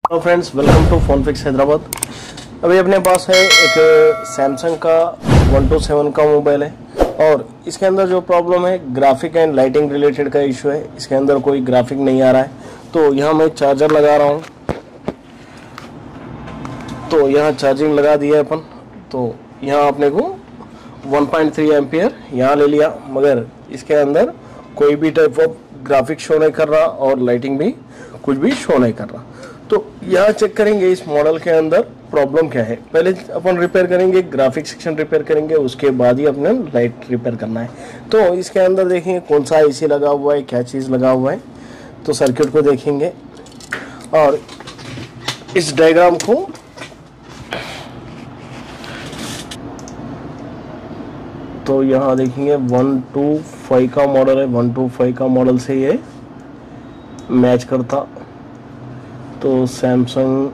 Hello friends, welcome to phone fix Hyderabad. अभी अपने पास है एक सैमसंग का 127 का मोबाइल है और इसके अंदर जो प्रॉब्लम है ग्राफिक एंड लाइटिंग रिलेटेड का इशू है। इसके अंदर कोई ग्राफिक नहीं आ रहा है। तो यहाँ मैं चार्जर लगा रहा हूँ, तो यहाँ चार्जिंग लगा दिया अपन। तो यहाँ अपने को 1.3 एम्पियर यहाँ ले लिया, मगर इसके अंदर कोई भी टाइप ऑफ ग्राफिक शो नहीं कर रहा और लाइटिंग भी कुछ भी शो नहीं कर रहा। तो यहाँ चेक करेंगे इस मॉडल के अंदर प्रॉब्लम क्या है। पहले अपन रिपेयर करेंगे, ग्राफिक सेक्शन रिपेयर करेंगे, उसके बाद ही अपने लाइट रिपेयर करना है। तो इसके अंदर देखेंगे कौन सा एसी लगा हुआ है, क्या चीज़ लगा हुआ है। तो सर्किट को देखेंगे और इस डायग्राम को तो यहाँ देखेंगे 125 का मॉडल है। 125 का मॉडल से ये मैच करता। तो सैमसंग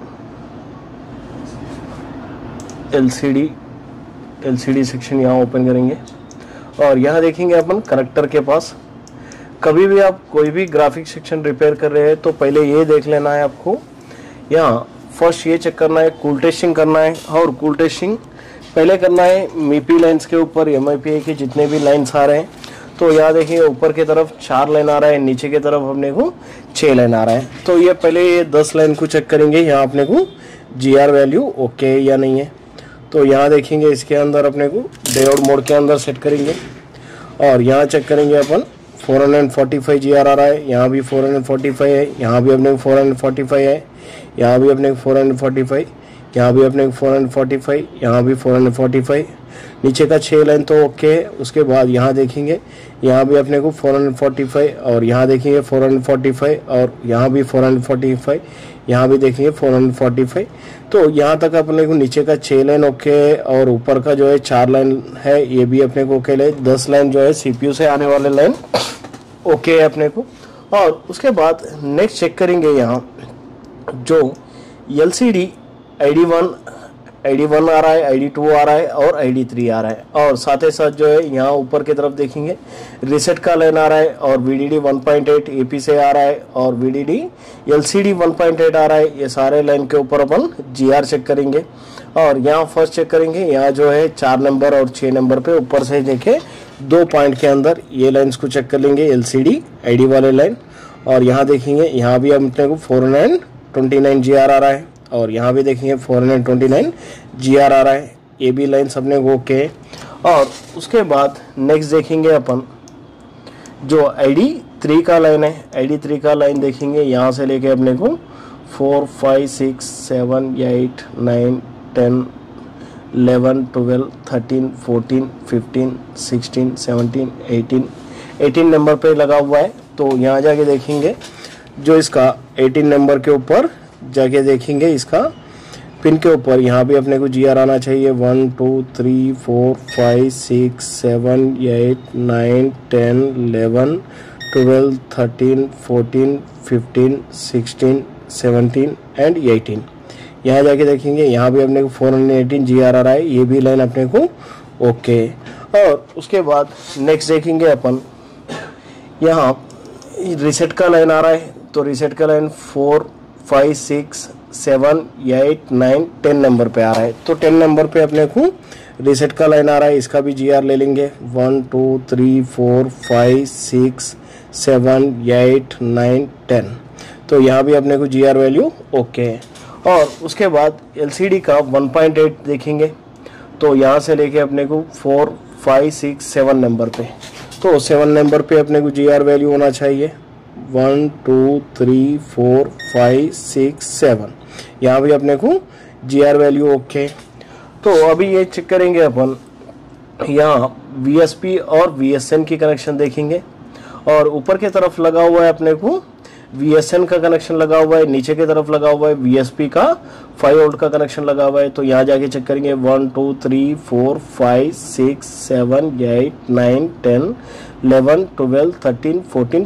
एलसीडी सेक्शन यहाँ ओपन करेंगे और यहाँ देखेंगे अपन कनेक्टर के पास। कभी भी आप कोई भी ग्राफिक सेक्शन रिपेयर कर रहे हैं तो पहले ये देख लेना है आपको। यहाँ फर्स्ट ये चेक करना है, कूल टेस्टिंग करना है। और कूल टेस्टिंग पहले करना है मीपी लाइन्स के ऊपर, एमआईपीआई के जितने भी लाइन्स आ रहे हैं। तो यहाँ देखिए ऊपर की तरफ 4 लाइन आ रहा है, नीचे की तरफ अपने को 6 लाइन आ रहा है। तो ये पहले ये 10 लाइन को चेक करेंगे, यहाँ अपने को जीआर वैल्यू ओके है या नहीं है। तो यहाँ देखेंगे इसके अंदर अपने को डायोड मोड के अंदर सेट करेंगे और यहाँ चेक करेंगे अपन 445 जीआर आ रहा है। यहाँ भी 445 है, यहाँ भी अपने को 445 है, यहाँ भी अपने को 445, यहाँ भी अपने को 445, यहाँ भी 445। नीचे का 6 लाइन तो ओके है। उसके बाद यहाँ देखेंगे यहाँ भी अपने को 445 और यहाँ देखेंगे 445 और यहाँ भी 445, यहाँ भी देखेंगे 445। तो यहाँ तक अपने को नीचे का 6 लाइन ओके है और ऊपर का जो है 4 लाइन है ये भी अपने को ओके है। 10 लाइन जो है सीपीयू से आने वाले लाइन ओके है अपने को। और उसके बाद नेक्स्ट चेक करेंगे यहाँ जो एलसीडी ID1 आ रहा है, ID2 आ रहा है और ID3 आ रहा है। और साथ ही साथ जो है यहाँ ऊपर की तरफ देखेंगे रीसेट का लाइन आ रहा है और VDD 1.8 AP से आ रहा है और VDD LCD 1.8 आ रहा है। ये सारे लाइन के ऊपर अपन GR चेक करेंगे और यहाँ फर्स्ट चेक करेंगे। यहाँ जो है 4 नंबर और 6 नंबर पे ऊपर से देखे 2 पॉइंट के अंदर ये लाइन्स को चेक कर लेंगे, LCD ID वाले लाइन। और यहाँ देखेंगे यहाँ भी अपने को 429 GR आ रहा है और यहाँ भी देखेंगे 429 GR आ रहा है। ये भी लाइन सबने को ओके। और उसके बाद नेक्स्ट देखेंगे अपन जो ID3 का लाइन है। ID3 का लाइन देखेंगे यहाँ से लेके अपने को 4 5 6 7 8 9 10 11 12 13 14 15 16 17 18 नंबर पे लगा हुआ है। तो यहाँ जाके देखेंगे जो इसका 18 नंबर के ऊपर जाके देखेंगे इसका पिन के ऊपर यहाँ भी अपने को जीआर आना चाहिए। 1 2 3 4 5 6 7 8 9 10 11 12 13 14 15 16 17 एंड 18। यहाँ जाके देखेंगे यहाँ भी अपने को 418 जीआर आ रहा है। ये भी लाइन अपने को ओके। और उसके बाद नेक्स्ट देखेंगे अपन यहाँ रीसेट का लाइन आ रहा है। तो रीसेट का लाइन 4 5 6 7 8 9 10 नंबर पे आ रहा है। तो 10 नंबर पे अपने को रीसेट का लाइन आ रहा है, इसका भी जीआर ले लेंगे। 1 2 3 4 5 6 7 8 9 10। तो यहाँ भी अपने को जीआर वैल्यू ओके है। और उसके बाद एलसीडी का 1.8 देखेंगे। तो यहाँ से लेके अपने को 4 5 6 7 नंबर पे, तो 7 नंबर पे अपने को जीआर वैल्यू होना चाहिए। 1 2 3 4 5 6 7। यहाँ भी अपने को जीआर वैल्यू ओके। तो अभी ये चेक करेंगे अपन यहाँ VSP और VSN की कनेक्शन देखेंगे और ऊपर की तरफ लगा हुआ है अपने को VSN का कनेक्शन लगा हुआ है, नीचे की तरफ लगा हुआ है VSP का 5 वोल्ट का कनेक्शन लगा हुआ है। तो यहाँ जाके चेक करेंगे 1 2 3 4 5 6 7 8 9 10 11 12 13 14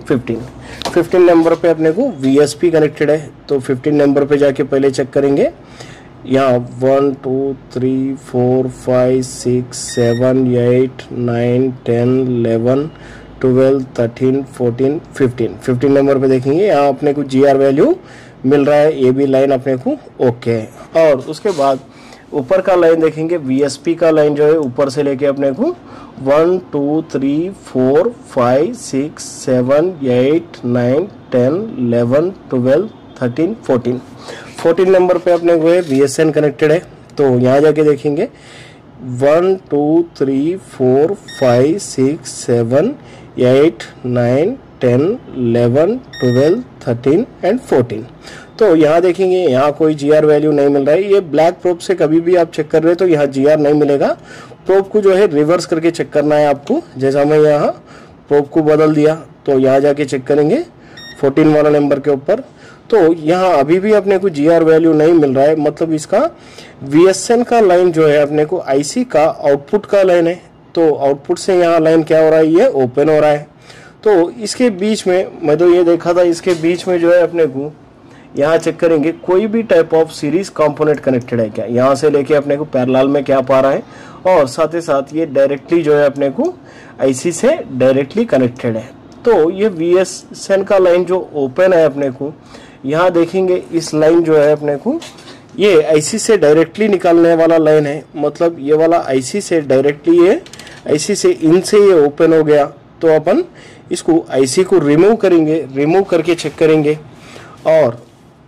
15 नंबर पे अपने को VSP कनेक्टेड है। तो 15 नंबर पे जाके पहले चेक करेंगे यहाँ 1 2 3 4 5 6 7 8 9 10 11 12 13 14 15 नंबर पे देखेंगे यहाँ अपने को जीआर वैल्यू मिल रहा है, ये भी लाइन अपने को ओके है। और उसके बाद ऊपर का लाइन देखेंगे, VSP का लाइन जो है ऊपर से लेके अपने को 1 2 3 4 5 6 7 8 9 10 11 12 13 14 नंबर पे अपने को VSN कनेक्टेड है। तो यहाँ जाके देखेंगे 1 2 3 4 5 6 7 8 9 10 11 12 13 एंड 14। तो यहाँ देखेंगे यहाँ कोई GR वैल्यू नहीं मिल रहा है। ये ब्लैक प्रोब से कभी भी आप चेक कर रहे हो तो यहाँ GR नहीं मिलेगा। प्रोब को जो है रिवर्स करके चेक करना है आपको। जैसा मैं यहाँ प्रोब को बदल दिया तो यहाँ जाके चेक करेंगे 14 वाला नंबर के ऊपर, तो यहाँ अभी भी अपने को GR वैल्यू नहीं मिल रहा है। मतलब इसका VSN का लाइन जो है अपने को IC का आउटपुट का लाइन है। तो आउटपुट से यहाँ लाइन क्या हो रहा है, ये ओपन हो रहा है। तो इसके बीच में मैं तो ये देखा था, इसके बीच में जो है अपने को यहाँ चेक करेंगे कोई भी type of series component connected है क्या, यहाँ से लेके अपने को पैरेलल में क्या पा रहा है, और साथ ही साथ ये डायरेक्टली जो है अपने को IC से डायरेक्टली कनेक्टेड है। तो ये VSN का लाइन जो ओपन है अपने को, यहाँ देखेंगे इस लाइन जो है अपने को ये IC से डायरेक्टली निकालने वाला लाइन है। मतलब ये वाला IC से डायरेक्टली, ये IC से इन से ये ओपन हो गया। तो अपन इसको IC को रिमूव करेंगे, रिमूव करके चेक करेंगे और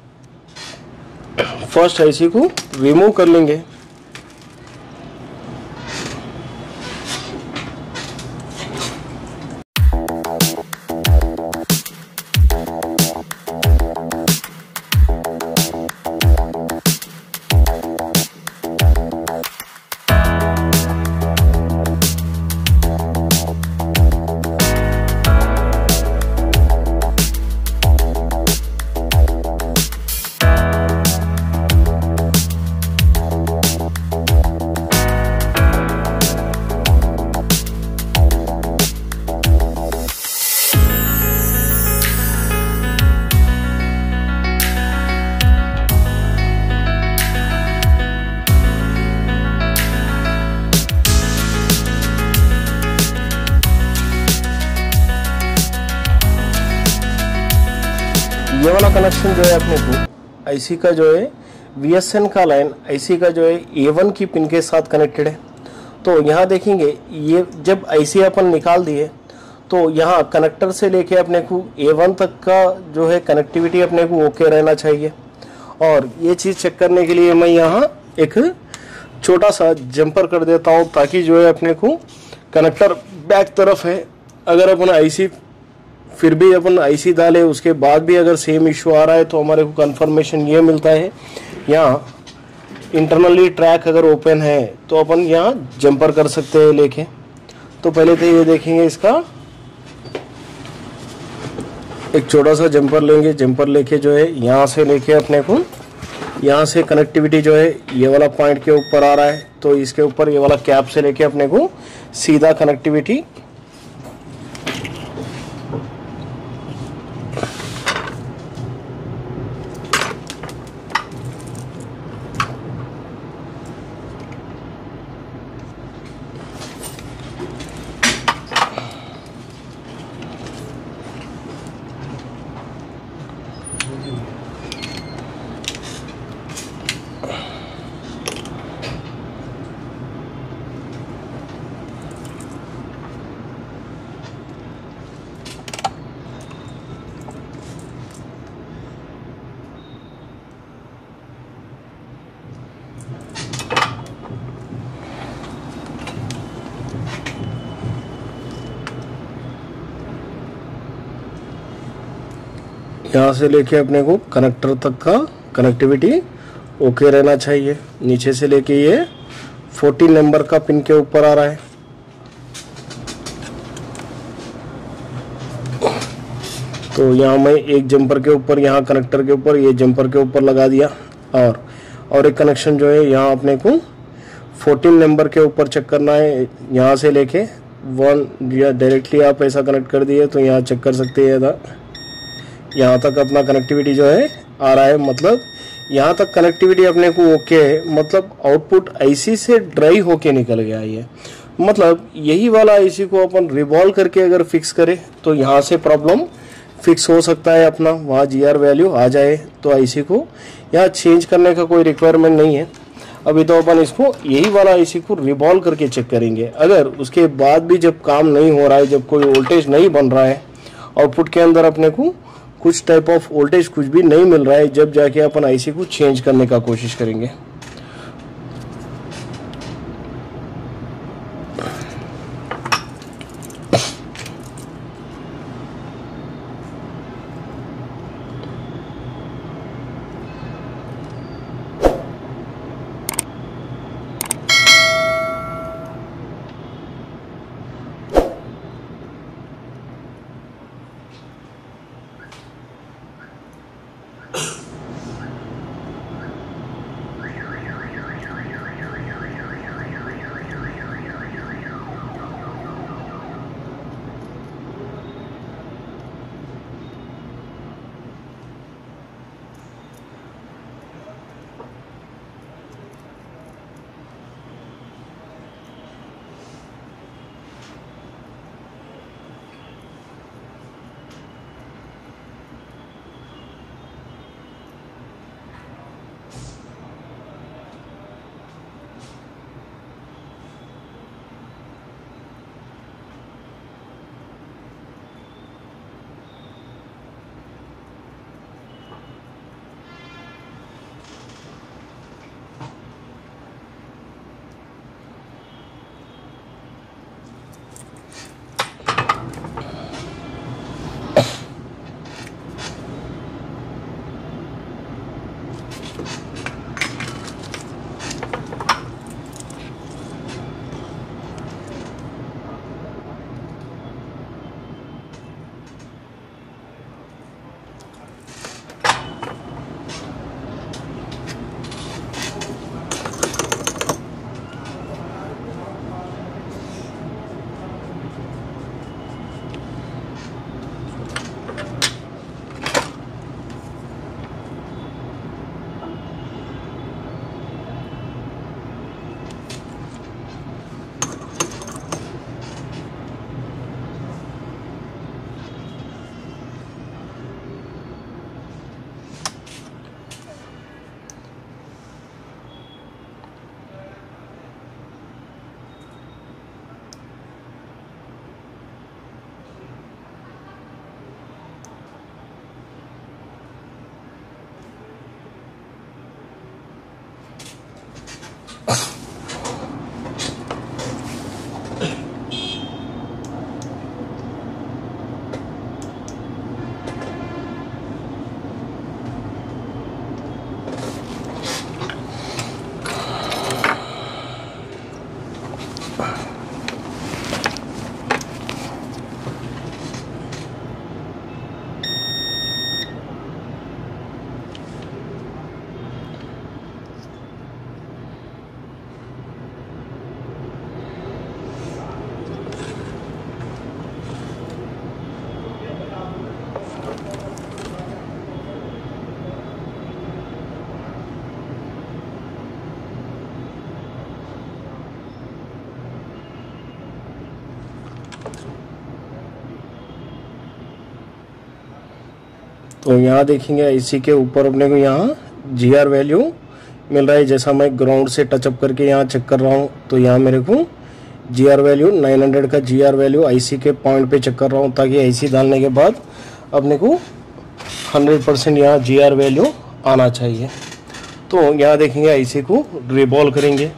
फर्स्ट IC को रिमूव कर लेंगे। ये वाला कनेक्शन जो है अपने को IC का जो है VSN का लाइन IC का जो है A1 की पिन के साथ कनेक्टेड है। तो यहाँ देखेंगे ये जब IC अपन निकाल दिए तो यहाँ कनेक्टर से लेके अपने को A1 तक का जो है कनेक्टिविटी अपने को ओके रहना चाहिए। और ये चीज़ चेक करने के लिए मैं यहाँ एक छोटा सा जंपर कर देता हूँ ताकि जो है अपने को कनेक्टर बैक तरफ है, अगर अपन IC फिर भी अपन IC डाले उसके बाद भी अगर सेम इशू आ रहा है तो हमारे को कंफर्मेशन ये मिलता है। यहाँ इंटरनली ट्रैक अगर ओपन है तो अपन यहाँ जंपर कर सकते हैं लेके। तो पहले तो ये देखेंगे, इसका एक छोटा सा जंपर लेंगे। जंपर लेके जो है यहाँ से लेके अपने को यहाँ से कनेक्टिविटी जो है ये वाला पॉइंट के ऊपर आ रहा है, तो इसके ऊपर ये वाला कैप से लेके अपने को सीधा कनेक्टिविटी यहाँ से लेके अपने को कनेक्टर तक का कनेक्टिविटी ओके रहना चाहिए। नीचे से लेके ये 14 नंबर का पिन के ऊपर आ रहा है। तो यहाँ मैं एक जंपर के ऊपर, यहाँ कनेक्टर के ऊपर, ये जंपर के ऊपर लगा दिया। और एक कनेक्शन जो है यहाँ अपने को 14 नंबर के ऊपर चेक करना है। यहाँ से लेके 1 या डायरेक्टली आप ऐसा कनेक्ट कर दिए तो यहाँ चेक कर सकते हैं। यहाँ तक अपना कनेक्टिविटी जो है आ रहा है, मतलब यहाँ तक कनेक्टिविटी अपने को ओके है। मतलब आउटपुट IC से ड्राई होके निकल गया ये। मतलब यही वाला IC को अपन रिवॉल्व करके अगर फिक्स करें तो यहाँ से प्रॉब्लम फिक्स हो सकता है अपना, वहाँ GR वैल्यू आ जाए तो आईसी को यहाँ चेंज करने का कोई रिक्वायरमेंट नहीं है। अभी तो अपन इसको यही वाला आईसी को रिवॉल्व करके चेक करेंगे। अगर उसके बाद भी जब काम नहीं हो रहा है, जब कोई वोल्टेज नहीं बन रहा है, आउटपुट के अंदर अपने को कुछ टाइप ऑफ वोल्टेज कुछ भी नहीं मिल रहा है, जब जाके अपन आईसी को चेंज करने का कोशिश करेंगे। तो यहाँ देखेंगे इसी के ऊपर अपने को यहाँ GR वैल्यू मिल रहा है। जैसा मैं ग्राउंड से टचअप करके यहाँ चेक कर रहा हूँ तो यहाँ मेरे को GR वैल्यू 900 का GR वैल्यू आईसी के पॉइंट पे चेक कर रहा हूँ, ताकि आईसी डालने के बाद अपने को 100% यहाँ GR वैल्यू आना चाहिए। तो यहाँ देखेंगे आईसी को रिवॉल्व करेंगे।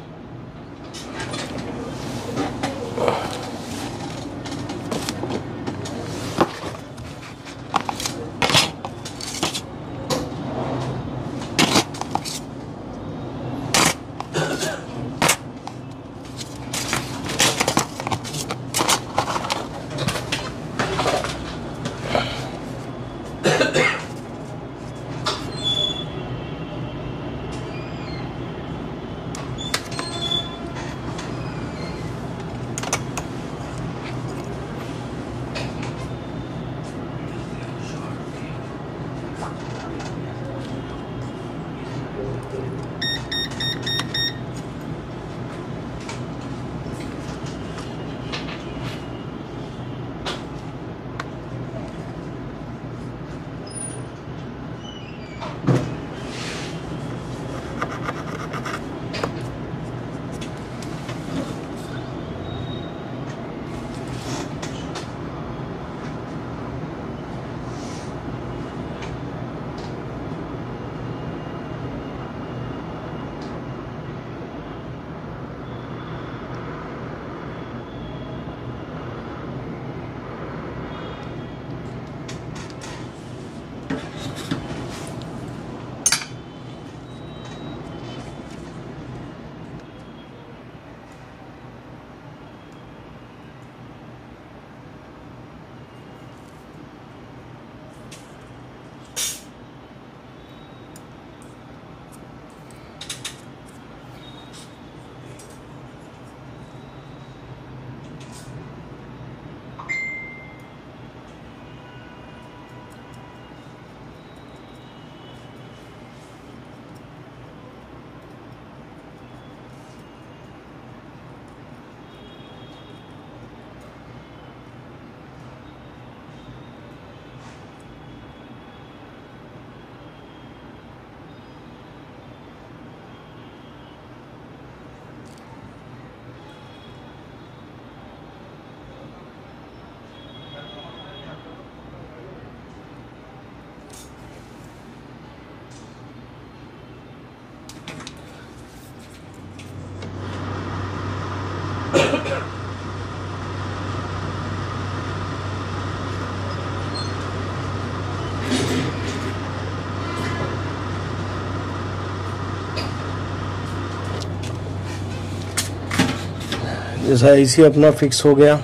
जैसा इसी अपना फिक्स हो गया।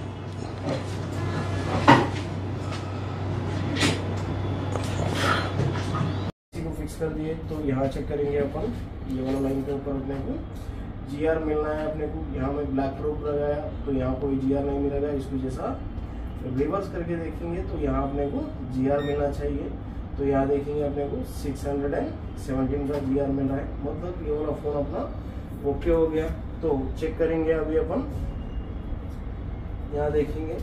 इसी को फिक्स कर दिए तो यहाँ चेक करेंगे अपन, ये वाला लाइन के ऊपर अपने को GR मिलना है अपने को। यहाँ में ब्लैक रोप लगाया तो यहाँ कोई GR नहीं मिलेगा, इसको जैसा रिवर्स करके देखेंगे तो यहाँ अपने को GR मिलना चाहिए। तो यहाँ देखेंगे अपने को 617 का GR मिल रहा है, मतलब ये वाला फोन अपना ओके हो गया। तो चेक करेंगे अभी अपन, यहाँ देखेंगे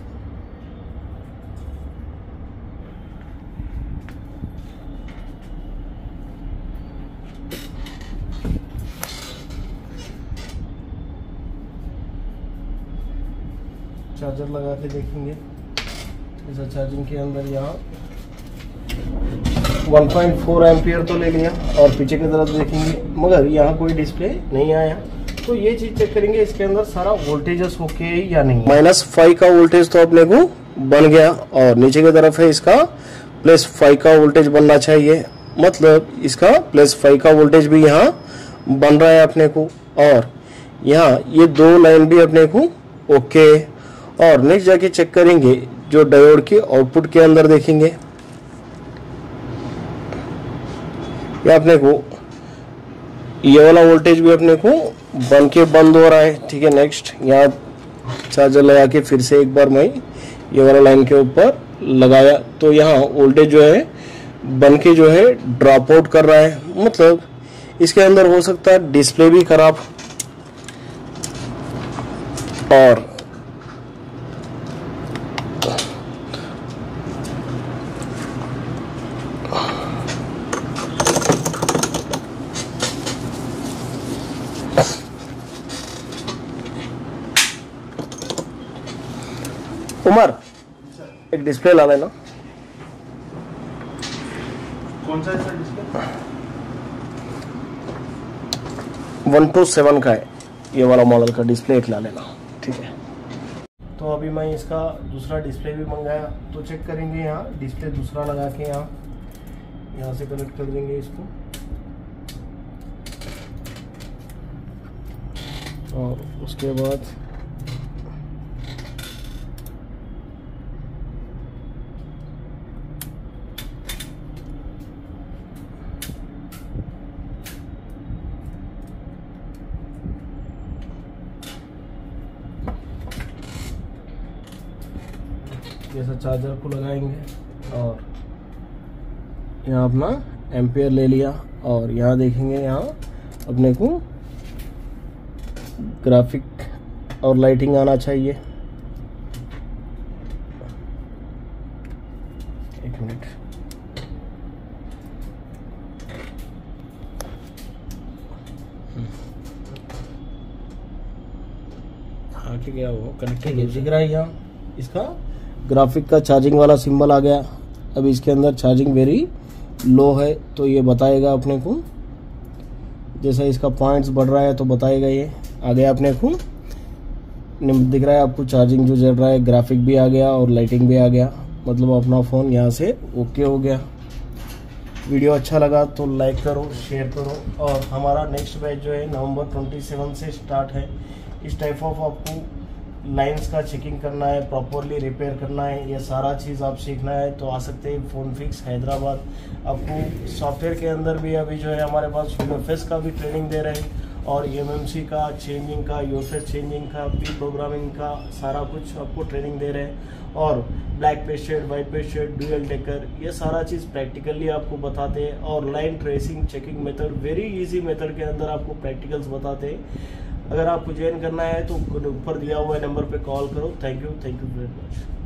चार्जर लगा के देखेंगे, ऐसा चार्जिंग के अंदर यहाँ 1.4 एम्पियर तो ले लिया और पीछे की तरफ देखेंगे मगर यहाँ कोई डिस्प्ले नहीं आया। तो ये चीज चेक करेंगे इसके अंदर सारा वोल्टेजेस ओके है या नहीं। -5 का वोल्टेज तो अपने को बन गया और नीचे की तरफ है इसका +5 का वोल्टेज बनना चाहिए, मतलब इसका +5 का वोल्टेज भी यहाँ बन रहा है अपने को। और यहाँ ये 2 लाइन भी अपने को ओके। और नेक्स्ट जाके चेक करेंगे जो डायोड के आउटपुट के अंदर देखेंगे, ये अपने को ये वाला वोल्टेज भी अपने को बन के बंद हो रहा है। ठीक है, नेक्स्ट यहाँ चार्जर लगा के फिर से एक बार मैं ये वाला लाइन के ऊपर लगाया तो यहाँ वोल्टेज जो है बन के जो है ड्रॉप आउट कर रहा है, मतलब इसके अंदर हो सकता है डिस्प्ले भी खराब। और उमर एक डिस्प्ले ला लेना। कौन सा है डिस्प्ले? 127 का है ये वाला मॉडल का डिस्प्ले एक ला लेना। ठीक है, तो अभी मैं इसका दूसरा डिस्प्ले भी मंगाया तो चेक करेंगे। यहाँ डिस्प्ले दूसरा लगा के यहाँ से कनेक्ट कर देंगे इसको और उसके बाद जैसा चार्जर को लगाएंगे और यहाँ अपना एम्पियर ले लिया और यहाँ देखेंगे यहाँ अपने को ग्राफिक और लाइटिंग आना चाहिए। एक मिनट, आके गया वो कनेक्ट दिख रहा है। यहाँ इसका ग्राफिक का चार्जिंग वाला सिंबल आ गया। अब इसके अंदर चार्जिंग वेरी लो है तो ये बताएगा अपने को, जैसा इसका पॉइंट्स बढ़ रहा है तो बताएगा। ये आ गया अपने को दिख रहा है आपको, चार्जिंग जो चल रहा है, ग्राफिक भी आ गया और लाइटिंग भी आ गया, मतलब अपना फ़ोन यहाँ से ओके हो गया। वीडियो अच्छा लगा तो लाइक करो, शेयर करो। और हमारा नेक्स्ट बैच जो है नवंबर 27 से स्टार्ट है। इस टाइप ऑफ आपको लाइंस का चेकिंग करना है, प्रॉपरली रिपेयर करना है, ये सारा चीज़ आप सीखना है तो आ सकते हैं फ़ोन फिक्स हैदराबाद। आपको सॉफ्टवेयर के अंदर भी अभी जो है हमारे पास UFS का भी ट्रेनिंग दे रहे हैं और MMC का चेंजिंग का, UFS चेंजिंग का, P प्रोग्रामिंग का सारा कुछ आपको ट्रेनिंग दे रहे हैं। और black pasted, white pasted, dual taker, ये सारा चीज़ प्रैक्टिकली आपको बताते हैं। और line tracing checking method, very easy method के अंदर आपको प्रैक्टिकल्स बताते हैं। अगर आपको ज्वाइन करना है तो ऊपर दिया हुआ नंबर पे कॉल करो। Thank you very much.